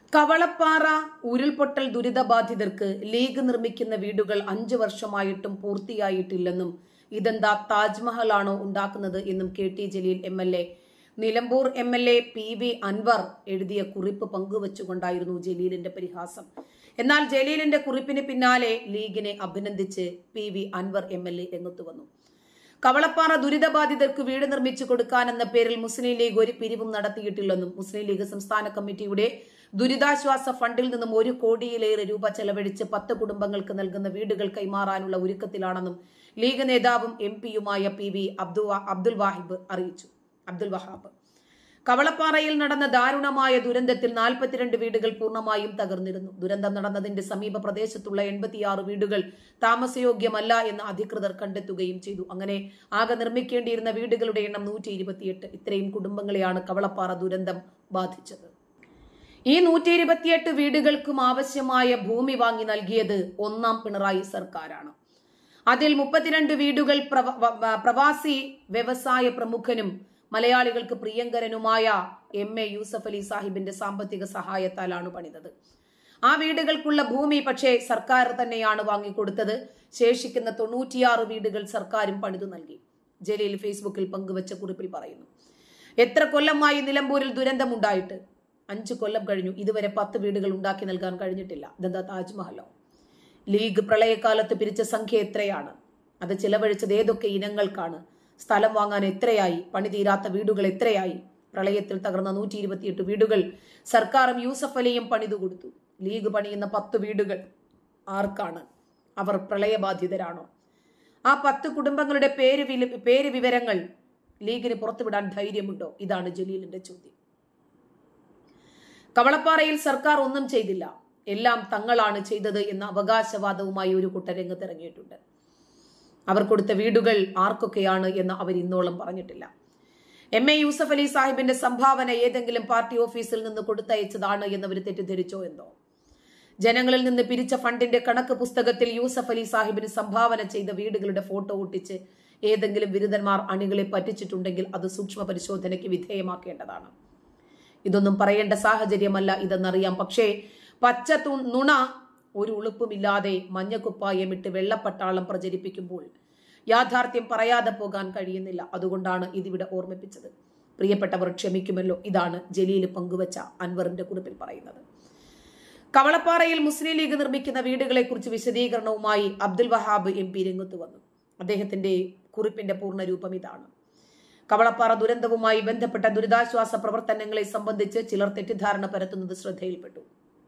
കവളപ്പാറ ഉരുൾപൊട്ടൽ ദുരിതബാധിതർക്ക് ലീഗ് നിർമ്മിക്കുന്ന വീടുകൾ 5 വർഷമായിട്ടും പൂർത്തിയായിട്ടില്ലെന്നും ഇതെന്താ താജ്മഹൽ ആണോ ഉണ്ടാക്കുന്നത് എന്നും KT Jaleel MLA Nilambur MLA PV Anwar എഴുതിയ കുറിപ്പ് പങ്കുവച്ചുകൊണ്ടായിരുന്നു ജലീലിന്റെ പരിഹാസം. എന്നാൽ ജലീലിന്റെ കുറിപ്പിന് പിന്നാലെ ലീഗിനെ അഭിനന്ദിച്ച് PV അൻവർ MLA രംഗത്തു വന്നു. കവളപ്പാറ ദുരിതബാധിതർക്ക് വീട് നിർമ്മിച്ചു കൊടുക്കാനെന്ന പേരിൽ മുസ്ലിം ലീഗ് ഒരു പിരിവും നടത്തിയിട്ടില്ലെന്നും മുസ്ലിം ലീഗ് സംസ്ഥാന കമ്മിറ്റിയുടെ ദുരിതാശ്വാസ ഫണ്ടിൽ നിന്നും 1 കോടിയിലേറെ രൂപ ചെലവഴിച്ച് 10 കുടുംബങ്ങൾക്ക് നൽകുന്ന വീടുകൾ കൈമാറാനുള്ള ഒരുക്കത്തിലാണെന്നും ലീഗ് നേതാവും MP-യുമായ PV അബ്ദുൽ വഹാബ് കവളപ്പാറയിൽ നടന്ന ദാരുണമായ ദുരന്തത്തിൽ 42 വീടുകൾ പൂർണ്ണമായും തകർന്നിരുന്നു. ദുരന്തം നടന്നതിന്റെ സമീപ പ്രദേശത്തുള്ള 86 വീടുകൾ താമസയോഗ്യമല്ല എന്ന് അധികൃതർ കണ്ടെത്തുകയും ചെയ്തു. അങ്ങനെ ആകെ നിർമ്മിക്കേണ്ടിയിരുന്ന വീടുകളുടെ എണ്ണം 128. ഇത്രയും കുടുംബങ്ങളെയാണ് കവളപ്പാറ ദുരന്തം ബാധിച്ചത്. ഈ 128 വീടുകൾക്കും ആവശ്യമായ ഭൂമി വാങ്ങി നൽകിയത് 1ാം പിണറായി സർക്കാരാണ്. അതിൽ 32 വീടുകൾ പ്രവാസി വ്യവസായ പ്രമുഖനും മലയാളികൾക്ക് പ്രിയങ്കരനുമായ MA യൂസഫ് അലി സാഹിബിന്റെ സാമ്പത്തിക സഹായത്താലാണ് പണിതത്. ആ വീടുകൾക്കുള്ള ഭൂമി പക്ഷേ സർക്കാർ തന്നെയാണ് വാങ്ങിക്കൊടുത്തത്. ശേഷിക്കുന്ന 96 വീടുകൾ സർക്കാരും പണിതു നൽകി. ജലീൽ ഫേസ്ബുക്കിൽ പങ്കുവച്ച കുറിപ്പിൽ പറയുന്നു, എത്ര കൊല്ലമായി നിലമ്പൂരിൽ ദുരന്തമുണ്ടായിട്ട്? 5 കൊല്ലം കഴിഞ്ഞു. ഇതുവരെ 10 വീടുകൾ ഉണ്ടാക്കി നൽകാൻ കഴിഞ്ഞിട്ടില്ല. ഇതെന്താ താജ്മഹലോ? ലീഗ് പ്രളയകാലത്ത് പിരിച്ച സംഖ്യ എത്രയാണ്? അത് ചിലവഴിച്ചത് ഏതൊക്കെ ഇനങ്ങൾക്കാണ്? സ്ഥലം വാങ്ങാൻ എത്രയായി? പണി തീരാത്ത വീടുകൾ എത്രയായി? പ്രളയത്തിൽ തകർന്ന 128 വീടുകൾ സർക്കാരും യൂസഫ് അലിയും പണിതു കൊടുത്തു. ലീഗ് പണിയുന്ന 10 വീടുകൾ ആർക്കാണ്? അവർ പ്രളയബാധിതരാണോ? ആ 10 കുടുംബങ്ങളുടെ പേര് വിവരങ്ങൾ ലീഗിന് പുറത്തുവിടാൻ ധൈര്യമുണ്ടോ? ഇതാണ് ജലീലിന്റെ ചോദ്യം. കവളപ്പാറയിൽ സർക്കാർ ഒന്നും ചെയ്തില്ല, എല്ലാം തങ്ങളാണ് ചെയ്തത് എന്ന അവകാശവാദവുമായി ഒരു കൂട്ടർ രംഗത്തിറങ്ങിയിട്ടുണ്ട്. അവർ കൊടുത്ത വീടുകൾ ആർക്കൊക്കെയാണ് എന്ന് അവർ ഇന്നോളം പറഞ്ഞിട്ടില്ല. MA യൂസഫ് അലി സാഹിബിന്റെ സംഭാവന ഏതെങ്കിലും പാർട്ടി ഓഫീസിൽ നിന്ന് കൊടുത്തയച്ചതാണ് എന്നവർ തെറ്റിദ്ധരിച്ചോ എന്തോ. ജനങ്ങളിൽ നിന്ന് പിരിച്ച ഫണ്ടിന്റെ കണക്ക് പുസ്തകത്തിൽ യൂസഫ് അലി സാഹിബിന് സംഭാവന ചെയ്ത വീടുകളുടെ ഫോട്ടോ ഒട്ടിച്ച് ഏതെങ്കിലും ബിരുദന്മാർ അണികളെ പറ്റിച്ചിട്ടുണ്ടെങ്കിൽ അത് സൂക്ഷ്മ പരിശോധനയ്ക്ക് വിധേയമാക്കേണ്ടതാണ്. ഇതൊന്നും പറയേണ്ട സാഹചര്യമല്ല ഇതെന്നറിയാം. പക്ഷേ പച്ച നുണ ഒരു ഉളുപ്പുമില്ലാതെ മഞ്ഞക്കുപ്പായമിട്ട് വെള്ളപ്പട്ടാളം പ്രചരിപ്പിക്കുമ്പോൾ യാഥാർത്ഥ്യം പറയാതെ പോകാൻ കഴിയുന്നില്ല. അതുകൊണ്ടാണ് ഇതിവിടെ ഓർമ്മിപ്പിച്ചത്. പ്രിയപ്പെട്ടവർ ക്ഷമിക്കുമല്ലോ. ഇതാണ് ജലീൽ പങ്കുവച്ച അൻവറിന്റെ കുറിപ്പിൽ പറയുന്നത്. കവളപ്പാറയിൽ മുസ്ലിം ലീഗ് നിർമ്മിക്കുന്ന വീടുകളെ കുറിച്ച് വിശദീകരണവുമായി അബ്ദുൽ വഹാബ് MP രംഗത്ത് വന്നു. അദ്ദേഹത്തിന്റെ കുറിപ്പിന്റെ പൂർണ്ണരൂപം ഇതാണ്. കവളപ്പാറ ദുരന്തവുമായി ബന്ധപ്പെട്ട ദുരിതാശ്വാസ പ്രവർത്തനങ്ങളെ സംബന്ധിച്ച് ചിലർ തെറ്റിദ്ധാരണ പരത്തുന്നത് ശ്രദ്ധയിൽപ്പെട്ടു.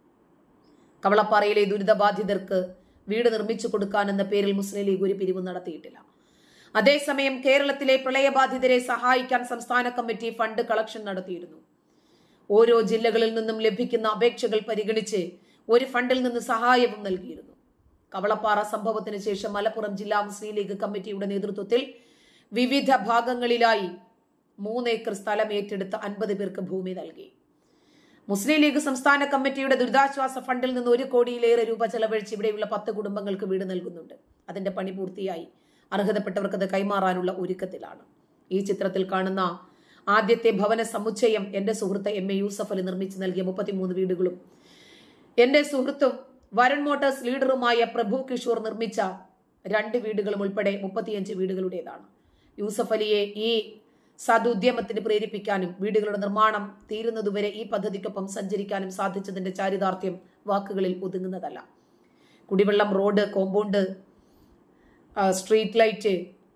കവളപ്പാറയിലെ ദുരിതബാധിതർക്ക് വീട് നിർമ്മിച്ചു കൊടുക്കാനെന്ന പേരിൽ മുസ്ലിം ലീഗ് ഒരു പിരിവ് നടത്തിയിട്ടില്ല. അതേസമയം കേരളത്തിലെ പ്രളയബാധിതരെ സഹായിക്കാൻ സംസ്ഥാന കമ്മിറ്റി ഫണ്ട് കളക്ഷൻ നടത്തിയിരുന്നു. ഓരോ ജില്ലകളിൽ നിന്നും ലഭിക്കുന്ന അപേക്ഷകൾ പരിഗണിച്ച് ഒരു ഫണ്ടിൽ നിന്ന് സഹായവും നൽകിയിരുന്നു. കവളപ്പാറ സംഭവത്തിന് ശേഷം മലപ്പുറം ജില്ലാ മുസ്ലിം ലീഗ് കമ്മിറ്റിയുടെ നേതൃത്വത്തിൽ വിവിധ ഭാഗങ്ങളിലായി 3 ഏക്കർ സ്ഥലം ഏറ്റെടുത്ത് 50 പേർക്ക് ഭൂമി നൽകി. മുസ്ലിം ലീഗ് സംസ്ഥാന കമ്മിറ്റിയുടെ ദുരിതാശ്വാസ ഫണ്ടിൽ നിന്ന് 1 കോടിയിലേറെ രൂപ ചെലവഴിച്ച് ഇവിടെയുള്ള 10 കുടുംബങ്ങൾക്ക് വീട് നൽകുന്നുണ്ട്. അതിന്റെ പണി പൂർത്തിയായി. അർഹതപ്പെട്ടവർക്ക് അത് കൈമാറാനുള്ള ഒരുക്കത്തിലാണ്. ഈ ചിത്രത്തിൽ കാണുന്ന ആദ്യത്തെ ഭവന സമുച്ചയം എന്റെ സുഹൃത്ത് MA യൂസഫ് അലി നിർമ്മിച്ചു നൽകിയ 33 വീടുകളും എന്റെ സുഹൃത്തും വരുൺ മോട്ടോഴ്സ് ലീഡറുമായ പ്രഭു കിഷോർ നിർമ്മിച്ച 2 വീടുകളും ഉൾപ്പെടെ 35 വീടുകളുടേതാണ്. യൂസഫ് അലിയെ ഈ സദുദ്യമത്തിന് പ്രേരിപ്പിക്കാനും വീടുകളുടെ നിർമ്മാണം തീരുന്നതുവരെ ഈ പദ്ധതിക്കൊപ്പം സഞ്ചരിക്കാനും സാധിച്ചതിന്റെ ചാരിതാർത്ഥ്യം വാക്കുകളിൽ ഒതുങ്ങുന്നതല്ല. കുടിവെള്ളം, road, compound, street light,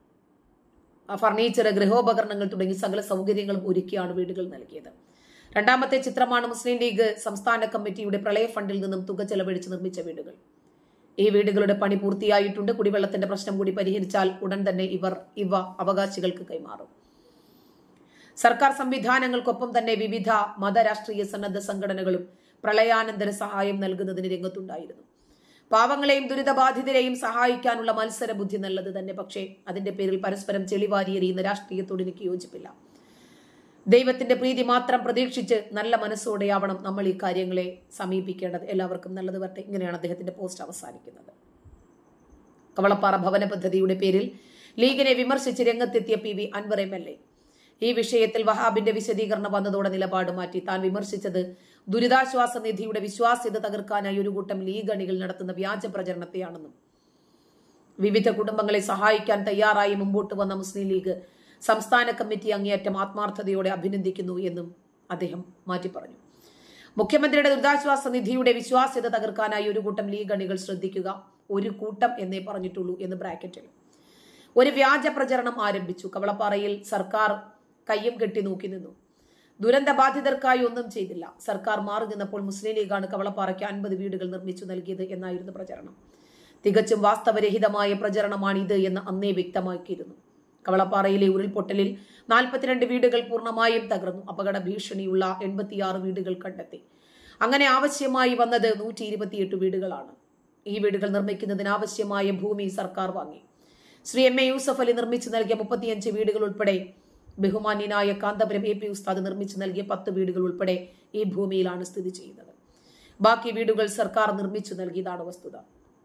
furniture, ഗൃഹോപകരണങ്ങൾ തുടങ്ങി സകല സൗകര്യങ്ങളും ഒരുക്കിയാണ് വീടുകൾ നൽകിയത്. 2ാമത്തെ ചിത്രമാണ് മുസ്ലിം ലീഗ് സംസ്ഥാന കമ്മിറ്റിയുടെ പ്രളയ ഫണ്ടിൽ നിന്നും തുക ചെലവഴിച്ച് നിർമ്മിച്ച വീടുകൾ. ഈ വീടുകളുടെ പണി പൂർത്തിയായിട്ടുണ്ട്. കുടിവെള്ളത്തിന്റെ പ്രശ്നം കൂടി പരിഹരിച്ചാൽ ഉടൻ തന്നെ ഇവ അവകാശികൾക്ക് കൈമാറും. സർക്കാർ സംവിധാനങ്ങൾക്കൊപ്പം തന്നെ വിവിധ മതരാഷ്ട്രീയ സന്നദ്ധ സംഘടനകളും പ്രളയാനന്തര സഹായം നൽകുന്നതിന് രംഗത്തുണ്ടായിരുന്നു. പാവങ്ങളെയും ദുരിതബാധിതരെയും സഹായിക്കാനുള്ള മത്സര ബുദ്ധി നല്ലത് തന്നെ. പക്ഷേ അതിന്റെ പേരിൽ പരസ്പരം ചെളിവാരിയെറിയുന്ന രാഷ്ട്രീയത്തോട് എനിക്ക് യോജിപ്പില്ല. ദൈവത്തിന്റെ പ്രീതി മാത്രം പ്രതീക്ഷിച്ച് നല്ല മനസ്സോടെയാവണം നമ്മൾ ഈ കാര്യങ്ങളെ സമീപിക്കേണ്ടത്. എല്ലാവർക്കും നല്ലത് വരട്ടെ. ഇങ്ങനെയാണ് അദ്ദേഹത്തിന്റെ പോസ്റ്റ് അവസാനിക്കുന്നത്. കവളപ്പാറ ഭവന പദ്ധതിയുടെ പേരിൽ ലീഗിനെ വിമർശിച്ച് രംഗത്തെത്തിയ PV അൻവർ MLA ഈ വിഷയത്തിൽ വഹാബിന്റെ വിശദീകരണം വന്നതോടെ നിലപാട് മാറ്റി. താൻ വിമർശിച്ചത് ദുരിതാശ്വാസ നിധിയുടെ വിശ്വാസ്യത തകർക്കാനായി ഒരു കൂട്ടം ലീഗ് അണികൾ നടത്തുന്ന വ്യാജ പ്രചരണത്തെയാണെന്നും വിവിധ കുടുംബങ്ങളെ സഹായിക്കാൻ തയ്യാറായി മുമ്പോട്ട് വന്ന മുസ്ലിം ലീഗ് സംസ്ഥാന കമ്മിറ്റി അങ്ങേയറ്റം ആത്മാർത്ഥതയോടെ അഭിനന്ദിക്കുന്നു എന്നും അദ്ദേഹം മാറ്റി പറഞ്ഞു. മുഖ്യമന്ത്രിയുടെ ദുരിതാശ്വാസ നിധിയുടെ വിശ്വാസ്യത തകർക്കാനായി ഒരു കൂട്ടം ലീഗ് അണികൾ ശ്രദ്ധിക്കുക, ഒരു കൂട്ടം എന്നേ പറഞ്ഞിട്ടുള്ളൂ എന്ന് ബ്രാക്കറ്റിൽ ഒരു വ്യാജ പ്രചരണം ആരംഭിച്ചു. കവളപ്പാറയിൽ സർക്കാർ കയ്യും കെട്ടി നോക്കി നിന്നു. ദുരന്ത ബാധിതർക്കായി ഒന്നും ചെയ്തില്ല. സർക്കാർ മാറി നിന്നപ്പോൾ മുസ്ലിം ലീഗാണ് കവളപ്പാറയ്ക്ക് 50 വീടുകൾ നിർമ്മിച്ചു നൽകിയത് എന്നായിരുന്നു പ്രചരണം. തികച്ചും വാസ്തവരഹിതമായ പ്രചരണമാണിത് എന്ന് അന്നേ വ്യക്തമാക്കിയിരുന്നു. കവളപ്പാറയിലെ ഉരുൾപൊട്ടലിൽ 42 വീടുകൾ പൂർണ്ണമായും തകർന്നു. അപകട ഭീഷണിയുള്ള 86 വീടുകൾ കണ്ടെത്തി. അങ്ങനെ ആവശ്യമായി വന്നത് 128 വീടുകളാണ്. ഈ വീടുകൾ നിർമ്മിക്കുന്നതിന് ആവശ്യമായ ഭൂമി സർക്കാർ വാങ്ങി. ശ്രീ എം എ യൂസഫ് അലി നിർമ്മിച്ചു നൽകിയ 35 വീടുകൾ ഉൾപ്പെടെ ബഹുമാന്യനായ കാന്തപുരം AP ഉസ്താദ് നിർമ്മിച്ചു നൽകിയ 10 വീടുകൾ ഉൾപ്പെടെ ഈ ഭൂമിയിലാണ് സ്ഥിതി ചെയ്യുന്നത്. ബാക്കി വീടുകൾ സർക്കാർ നിർമ്മിച്ചു നൽകിയതാണ് വസ്തുത.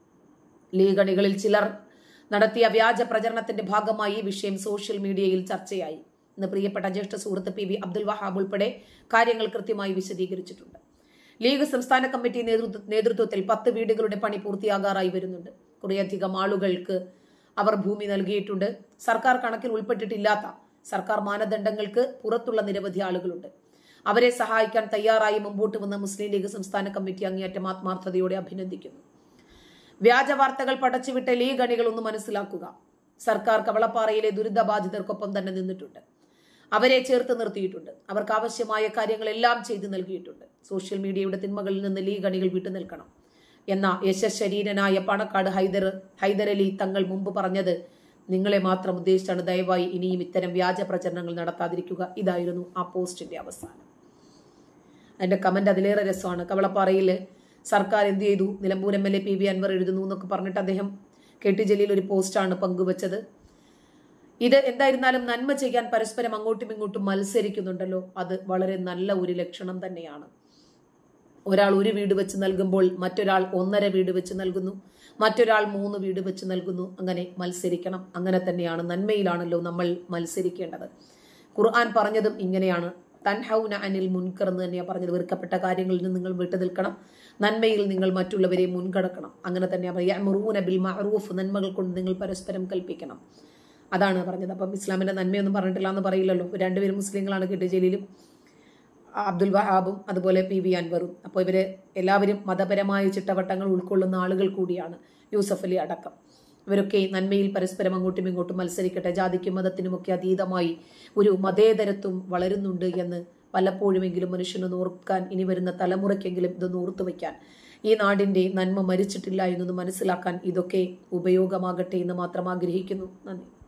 ലീഗ് അണികളിൽ ചിലർ നടത്തിയ വ്യാജ പ്രചരണത്തിന്റെ ഭാഗമായി ഈ വിഷയം സോഷ്യൽ മീഡിയയിൽ ചർച്ചയായി. ഇന്ന് പ്രിയപ്പെട്ട ജ്യേഷ്ഠ സുഹൃത്ത് PV അബ്ദുൽ വഹാബ് ഉൾപ്പെടെ കാര്യങ്ങൾ കൃത്യമായി വിശദീകരിച്ചിട്ടുണ്ട്. ലീഗ് സംസ്ഥാന കമ്മിറ്റി നേതൃത്വത്തിൽ 10 വീടുകളുടെ പണി പൂർത്തിയാകാറായി വരുന്നുണ്ട്. കുറേയധികം ആളുകൾക്ക് അവർ ഭൂമി നൽകിയിട്ടുണ്ട്. സർക്കാർ കണക്കിൽ ഉൾപ്പെട്ടിട്ടില്ലാത്ത സർക്കാർ മാനദണ്ഡങ്ങൾക്ക് പുറത്തുള്ള നിരവധി ആളുകളുണ്ട്. അവരെ സഹായിക്കാൻ തയ്യാറായി മുമ്പോട്ട് വന്ന മുസ്ലിം ലീഗ് സംസ്ഥാന കമ്മിറ്റി അങ്ങേയറ്റം ആത്മാർത്ഥതയോടെ അഭിനന്ദിക്കുന്നു. വ്യാജ വാർത്തകൾ പടച്ചുവിട്ട ലീഗ് അണികൾ ഒന്ന് മനസ്സിലാക്കുക. സർക്കാർ കവളപ്പാറയിലെ ദുരിതബാധിതർക്കൊപ്പം തന്നെ നിന്നിട്ടുണ്ട്. അവരെ ചേർത്ത് നിർത്തിയിട്ടുണ്ട്. അവർക്ക് ആവശ്യമായ കാര്യങ്ങളെല്ലാം ചെയ്തു നൽകിയിട്ടുണ്ട്. സോഷ്യൽ മീഡിയയുടെ തിന്മകളിൽ നിന്ന് ലീഗ് അണികൾ വിട്ടുനിൽക്കണം എന്ന യശശരീരനായ പാണക്കാട് ഹൈദരലി തങ്ങൾ മുമ്പ് പറഞ്ഞത് നിങ്ങളെ മാത്രം ഉദ്ദേശിച്ചാണ്. ദയവായി ഇനിയും ഇത്തരം വ്യാജ പ്രചരണങ്ങൾ നടത്താതിരിക്കുക. ഇതായിരുന്നു ആ പോസ്റ്റിന്റെ അവസാനം. അതിന്റെ കമന്റ് അതിലേറെ രസമാണ്. കവളപ്പാറയിൽ സർക്കാർ എന്ത് ചെയ്തു, നിലമ്പൂർ MLA PV അൻവർ എഴുതുന്നു എന്നൊക്കെ പറഞ്ഞിട്ട് അദ്ദേഹം KT ജലീൽ ഒരു പോസ്റ്റാണ് പങ്കുവച്ചത്. ഇത് എന്തായിരുന്നാലും നന്മ ചെയ്യാൻ പരസ്പരം അങ്ങോട്ടും ഇങ്ങോട്ടും മത്സരിക്കുന്നുണ്ടല്ലോ, അത് വളരെ നല്ല ഒരു ലക്ഷണം തന്നെയാണ്. ഒരാൾ 1 വീട് വെച്ച് നൽകുമ്പോൾ മറ്റൊരാൾ 1.5 വീട് വെച്ച് നൽകുന്നു, മറ്റൊരാൾ 3 വീട് വെച്ച് നൽകുന്നു. അങ്ങനെ മത്സരിക്കണം. അങ്ങനെ തന്നെയാണ്, നന്മയിലാണല്ലോ നമ്മൾ മത്സരിക്കേണ്ടത്. ഖുർആൻ പറഞ്ഞതും ഇങ്ങനെയാണ്, തൻഹൗന അനിൽ മുൻകർ എന്ന് തന്നെയാണ് പറഞ്ഞത്. വെറുക്കപ്പെട്ട കാര്യങ്ങളിൽ നിന്ന് നിങ്ങൾ വിട്ടു നിൽക്കണം, നന്മയിൽ നിങ്ങൾ മറ്റുള്ളവരെ മുൻകടക്കണം. അങ്ങനെ തന്നെയാണ് യഅ്മുറൂന ബിൽ മഅറൂഫ്, നന്മകൾ കൊണ്ട് നിങ്ങൾ പരസ്പരം കൽപ്പിക്കണം. അതാണ് പറഞ്ഞത്. അപ്പം ഇസ്ലാമിന്റെ നന്മയൊന്നും പറഞ്ഞിട്ടില്ല എന്ന് പറയില്ലല്ലോ. 2 പേരും മുസ്ലിങ്ങളാണ്, KT ജലീലും അബ്ദുൽ വഹാബും അതുപോലെ PV അൻവറും. അപ്പോൾ ഇവര് എല്ലാവരും മതപരമായ ചിട്ടവട്ടങ്ങൾ ഉൾക്കൊള്ളുന്ന ആളുകൾ കൂടിയാണ്, യൂസഫ് അലി അടക്കം. ഇവരൊക്കെ നന്മയിൽ പരസ്പരം അങ്ങോട്ടും ഇങ്ങോട്ടും മത്സരിക്കട്ടെ. ജാതിക്കും മതത്തിനുമൊക്കെ അതീതമായി ഒരു മതേതരത്വം വളരുന്നുണ്ട് എന്ന് പലപ്പോഴുമെങ്കിലും മനുഷ്യന് ഓർക്കാൻ, ഇനി വരുന്ന തലമുറയ്ക്കെങ്കിലും ഇതൊന്ന് ഓർത്തു വയ്ക്കാൻ, ഈ നാടിന്റെ നന്മ മരിച്ചിട്ടില്ല എന്നൊന്ന് മനസ്സിലാക്കാൻ ഇതൊക്കെ ഉപയോഗമാകട്ടെ എന്ന് മാത്രം ആഗ്രഹിക്കുന്നു. നന്ദി.